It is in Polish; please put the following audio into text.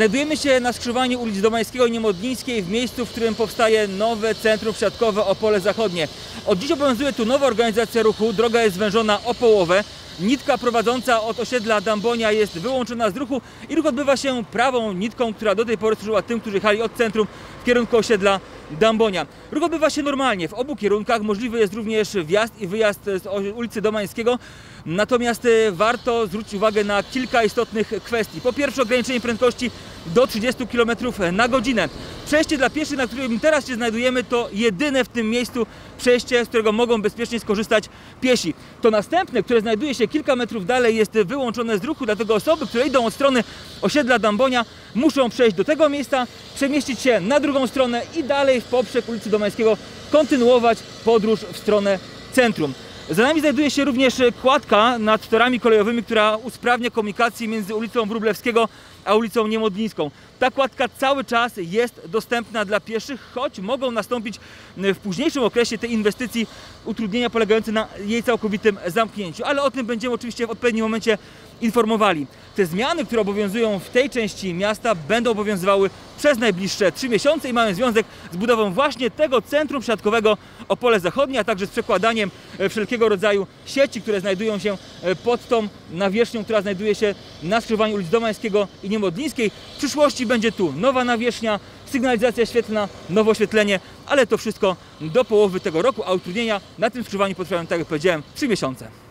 Znajdujemy się na skrzyżowaniu ulic Domańskiego i Niemodlińskiej, w miejscu, w którym powstaje nowe centrum przesiadkowe Opole Zachodnie. Od dziś obowiązuje tu nowa organizacja ruchu, droga jest zwężona o połowę. Nitka prowadząca od osiedla Dambonia jest wyłączona z ruchu i ruch odbywa się prawą nitką, która do tej pory służyła tym, którzy jechali od centrum w kierunku osiedla Dambonia. Ruch odbywa się normalnie w obu kierunkach, możliwy jest również wjazd i wyjazd z ulicy Domańskiego. Natomiast warto zwrócić uwagę na kilka istotnych kwestii. Po pierwsze, ograniczenie prędkości do 30 km na godzinę. Przejście dla pieszych, na którym teraz się znajdujemy, to jedyne w tym miejscu przejście, z którego mogą bezpiecznie skorzystać piesi. To następne, które znajduje się kilka metrów dalej, jest wyłączone z ruchu, dlatego osoby, które idą od strony osiedla Dambonia, muszą przejść do tego miejsca, przemieścić się na drugą stronę i dalej w poprzek ulicy Domańskiego kontynuować podróż w stronę centrum. Za nami znajduje się również kładka nad torami kolejowymi, która usprawnia komunikację między ulicą Wróblewskiego a ulicą Niemodlińską. Ta kładka cały czas jest dostępna dla pieszych, choć mogą nastąpić w późniejszym okresie tej inwestycji utrudnienia polegające na jej całkowitym zamknięciu. Ale o tym będziemy oczywiście w odpowiednim momencie informowali. Te zmiany, które obowiązują w tej części miasta, będą obowiązywały przez najbliższe 3 miesiące i mają związek z budową właśnie tego centrum przesiadkowego Opole Zachodnie, a także z przekładaniem wszelkiego rodzaju sieci, które znajdują się pod tą nawierzchnią, która znajduje się na skrzyżowaniu ulic Domańskiego i Niemodlińskiej. W przyszłości będzie tu nowa nawierzchnia, sygnalizacja świetlna, nowe oświetlenie, ale to wszystko do połowy tego roku, a utrudnienia na tym skrzyżowaniu potrwają, tak jak powiedziałem, 3 miesiące.